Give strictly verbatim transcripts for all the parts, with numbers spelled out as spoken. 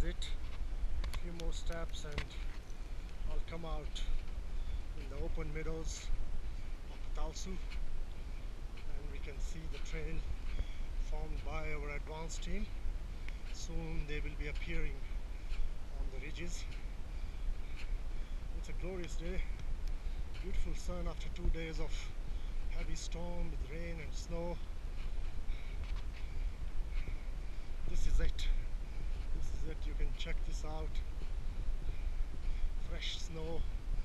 it. A few more steps and I'll come out in the open meadows of Patalsu, and we can see the trail formed by our advanced team. Soon they will be appearing on the ridges. It's a glorious day, beautiful sun after two days of heavy storm with rain and snow. This is it. This is it. You can check this out. Fresh snow.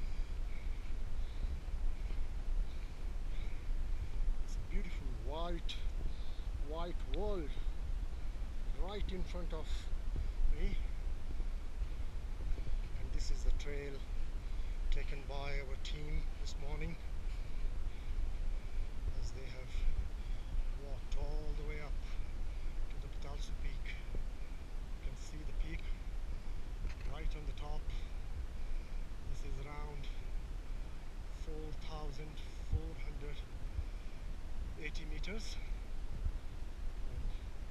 It's a beautiful white, white world right in front of me. And this is the trail taken by our team this morning, as they have walked all the way up to the Patalsu peak. You can see the peak right on the top. This is around four thousand four hundred eighty meters. And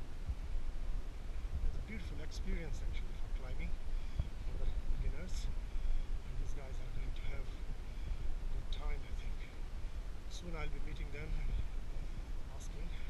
it's a beautiful experience actually for climbing for the beginners. And these guys are going to have a good time, I think. Soon I'll be meeting them and asking